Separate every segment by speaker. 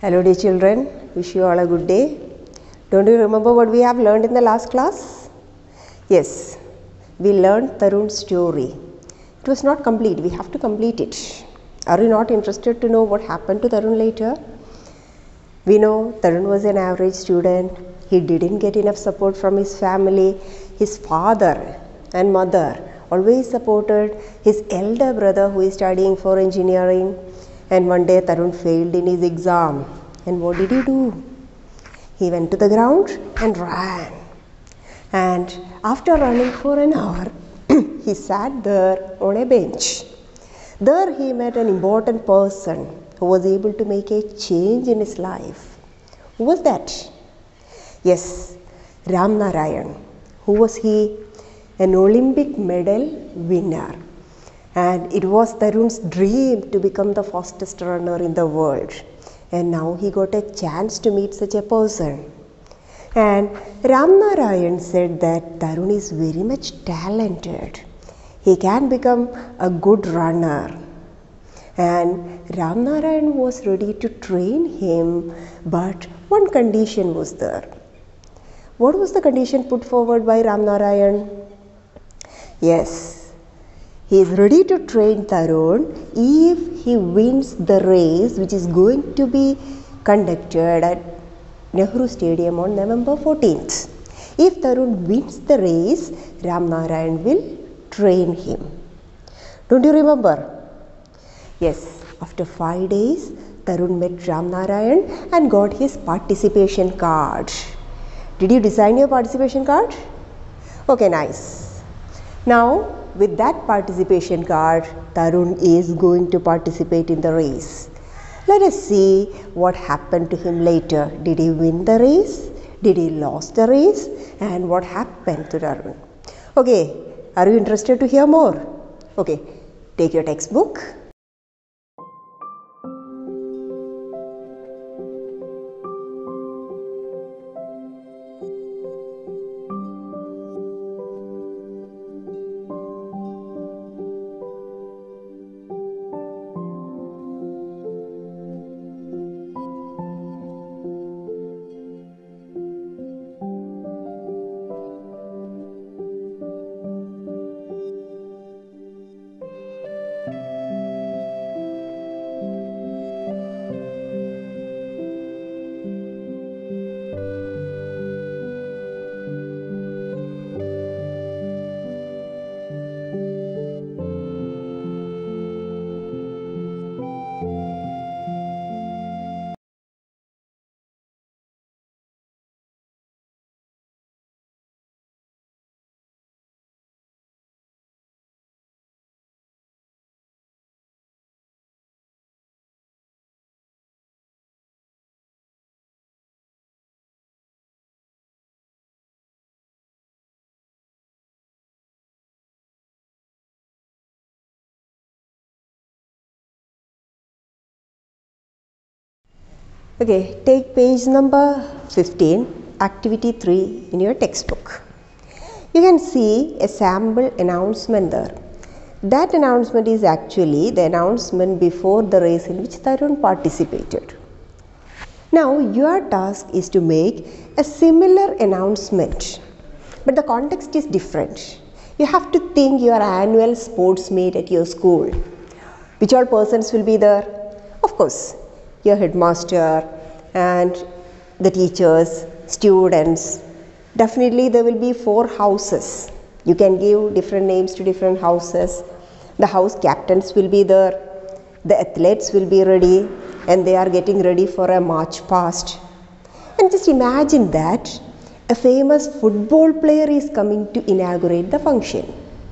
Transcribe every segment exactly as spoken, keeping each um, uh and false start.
Speaker 1: Hello dear children, wish you all a good day. Don't you remember what we have learned in the last class? Yes, we learned Tarun's story. It was not complete, we have to complete it. Are you not interested to know what happened to Tarun later? We know Tarun was an average student. He didn't get enough support from his family. His father and mother always supported his elder brother who is studying for engineering. And one day Tarun failed in his exam. And what did he do? He went to the ground and ran. And after running for an hour, he sat there on a bench. There he met an important person who was able to make a change in his life. Who was that? Yes, Ram Narayan. Who was he? An Olympic medal winner. And it was Tarun's dream to become the fastest runner in the world. And now he got a chance to meet such a person. And Ram Narayan said that Tarun is very much talented. He can become a good runner. And Ram Narayan was ready to train him, but one condition was there. What was the condition put forward by Ram Narayan? Yes. He is ready to train Tarun if he wins the race which is going to be conducted at Nehru Stadium on November fourteenth. If Tarun wins the race, Ram Narayan will train him. Don't you remember? Yes, after five days, Tarun met Ram Narayan and got his participation card. Did you design your participation card? Okay, nice. Now, with that participation card, Tarun is going to participate in the race. Let us see what happened to him later. Did he win the race? Did he lose the race? And what happened to Tarun? Okay, are you interested to hear more? Okay, take your textbook. Okay, take page number fifteen, activity three in your textbook. You can see a sample announcement there. That announcement is actually the announcement before the race in which Tarun participated. Now, your task is to make a similar announcement, but the context is different. You have to think your annual sports meet at your school. Which all persons will be there? Of course, your headmaster and the teachers, students. Definitely there will be four houses. You can give different names to different houses. The house captains will be there. The athletes will be ready and they are getting ready for a march past. And just imagine that a famous football player is coming to inaugurate the function.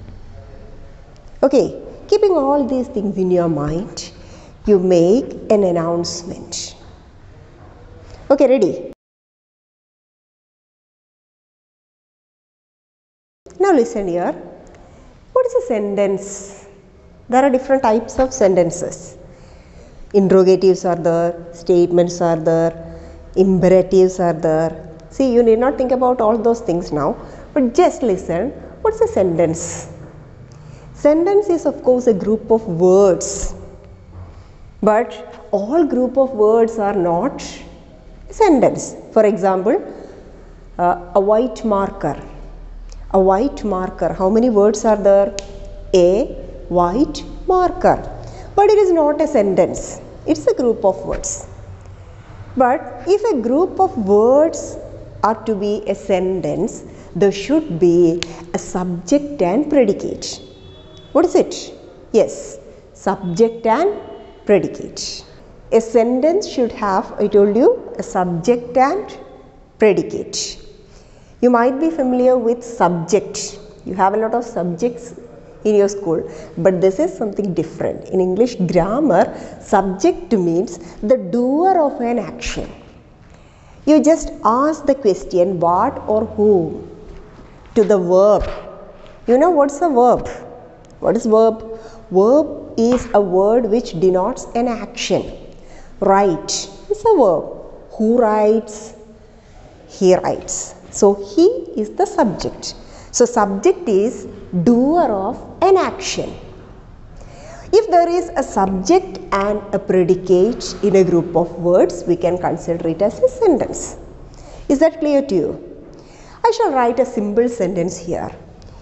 Speaker 1: Okay, keeping all these things in your mind, you make an announcement. Okay, ready? Now listen here. What is a sentence? There are different types of sentences. Interrogatives are there, statements are there, imperatives are there. See, you need not think about all those things now, but just listen. What's a sentence? Sentence is of course a group of words. But all group of words are not a sentence. For example, uh, a white marker. A white marker. How many words are there? A white marker. But it is not a sentence. It's a group of words. But if a group of words are to be a sentence, there should be a subject and predicate. What is it? Yes, subject and predicate. A sentence should have, I told you, a subject and predicate. You might be familiar with subject. You have a lot of subjects in your school, but this is something different. In English grammar, subject means the doer of an action. You just ask the question what or whom to the verb. You know what's a verb? What is verb? Verb is a word which denotes an action. Write is a verb. Who writes? He writes. So he is the subject. So subject is doer of an action. If there is a subject and a predicate in a group of words, we can consider it as a sentence. Is that clear to you? I shall write a simple sentence here.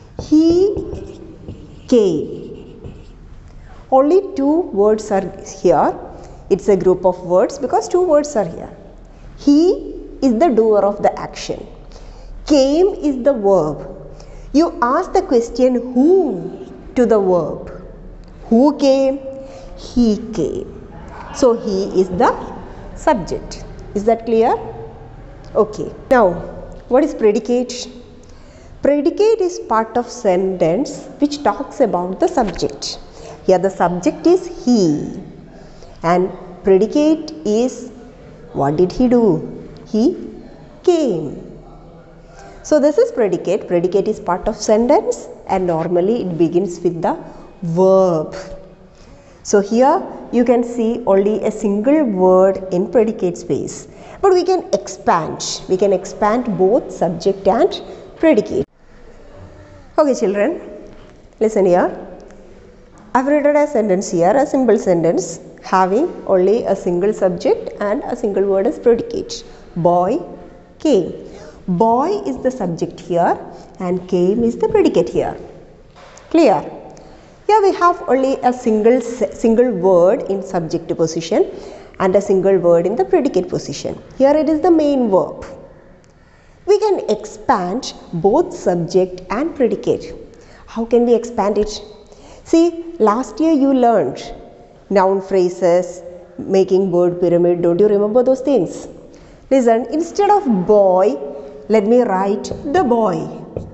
Speaker 1: He came. Only two words are here. It's a group of words because two words are here. He is the doer of the action. Came is the verb. You ask the question who to the verb. Who came? He came. So he is the subject. Is that clear? Okay. Now, what is predicate? Predicate is part of sentence which talks about the subject. Here the subject is he and predicate is what did he do? He came. So this is predicate. Predicate is part of sentence and normally it begins with the verb. So here you can see only a single word in predicate space. But we can expand. We can expand both subject and predicate. Okay children, listen here. I have written a sentence here, a simple sentence having only a single subject and a single word as predicate. Boy came. Boy is the subject here and came is the predicate here. Clear? Here we have only a single single word in subject position and a single word in the predicate position. Here it is the main verb. We can expand both subject and predicate. How can we expand it? See, last year you learned noun phrases, making word pyramid. Don't you remember those things? Listen, instead of boy, let me write the boy.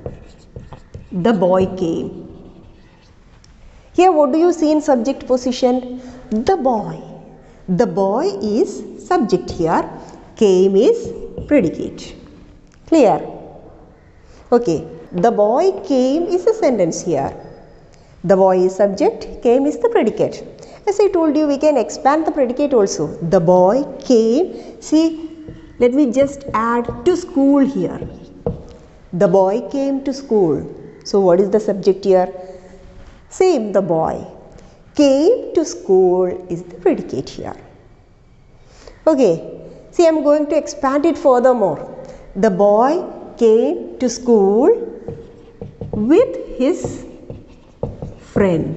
Speaker 1: The boy came. Here what do you see in subject position? The boy. The boy is subject here. Came is predicate. Clear? Okay. The boy came is a sentence here. The boy is subject. Came is the predicate. As I told you, we can expand the predicate also. The boy came. See, let me just add to school here. The boy came to school. So what is the subject here? Same, the boy. Came to school is the predicate here. Okay. See, I am going to expand it furthermore. The boy came to school with his friend.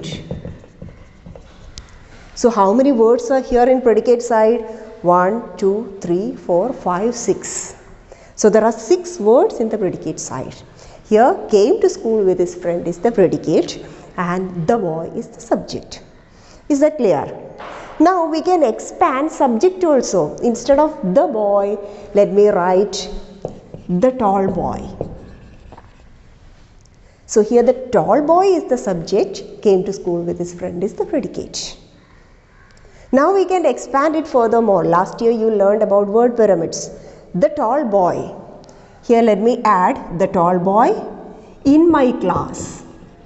Speaker 1: So how many words are here in predicate side? one, two, three, four, five, six. So there are six words in the predicate side. Here came to school with his friend is the predicate and the boy is the subject. Is that clear? Now we can expand subject also. Instead of the boy, let me write the tall boy. So here the tall boy is the subject, came to school with his friend is the predicate. Now we can expand it furthermore. Last year you learned about word pyramids. The tall boy. Here let me add the tall boy in my class.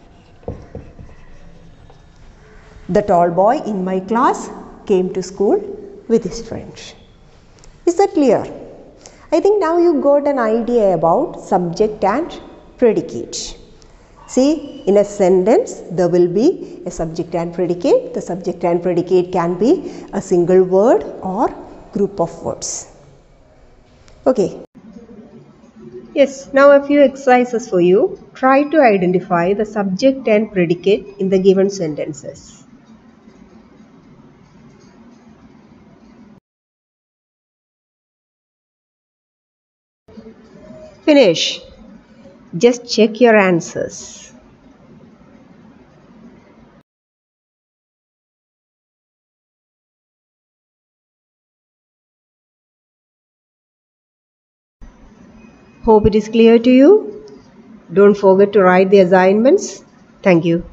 Speaker 1: The tall boy in my class came to school with his friend. Is that clear? I think now you got an idea about subject and predicate. See, in a sentence there will be a subject and predicate. The subject and predicate can be a single word or group of words. Okay. Yes, now a few exercises for you. Try to identify the subject and predicate in the given sentences. Finish. Just check your answers. Hope it is clear to you. Don't forget to write the assignments. Thank you.